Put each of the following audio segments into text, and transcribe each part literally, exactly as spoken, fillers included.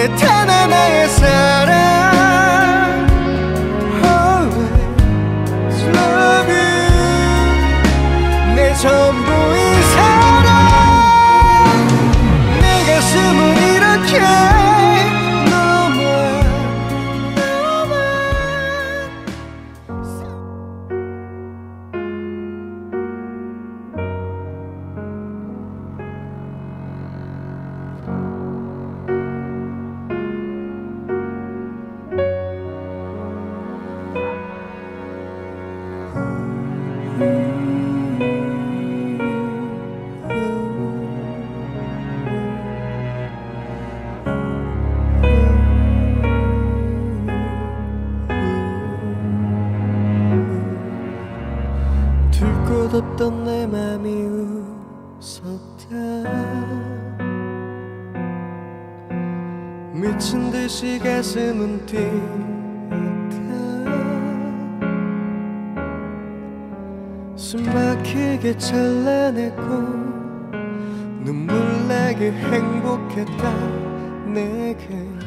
내 단 하나의 사랑 Always love you 내 전부인 사랑 내 가슴은 이렇게 둘 곳 없던 내 맘이 웃었다 미친 듯이 가슴은 뛰었다 숨막히게 찬란했고 눈물 나게 행복했다 내게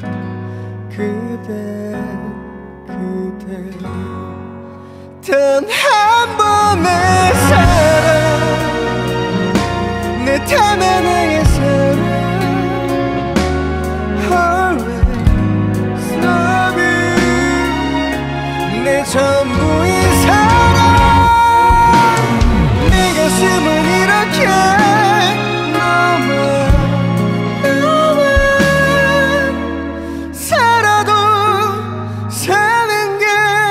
그대 그대 단 한 번의 사랑 내 단 하나의 사랑 Always love you 내 전부인 사랑 내 가슴은 이렇게 너만 너만 살아도 사는 게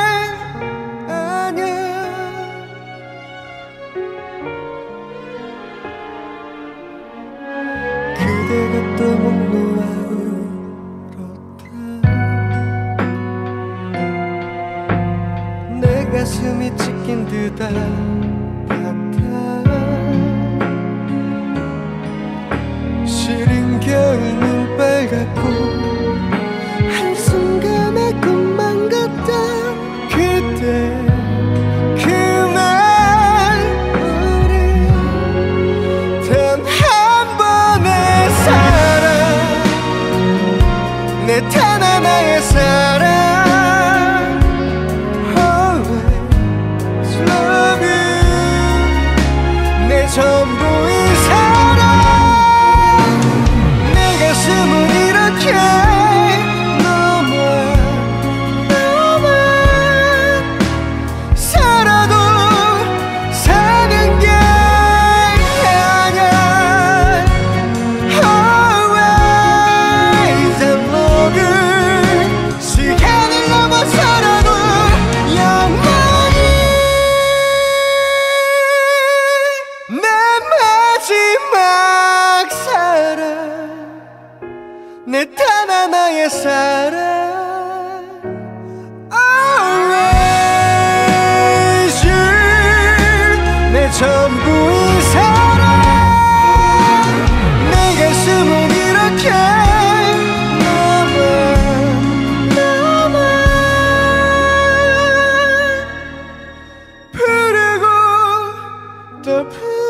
그대가 또 목 놓아 울었다 내 가슴이 찢긴 듯 아팠다 시린 겨울 눈 빨갛고 한순간에 꿈만 같다 그때 그날 우리 단 한 번의 사랑 내 단 하나의 사랑 Always love you 내 전부인 사랑 내 가슴은 이렇게 너만 너만 살아도 사는 게 아냐 Always I love you 시간을 넘어서라도 영원히 내 마지막 사랑 내 단 하나의 사랑 Always you 내 전부인 사랑 내 가슴은 이렇게 너만 너만 부르고 또 부르고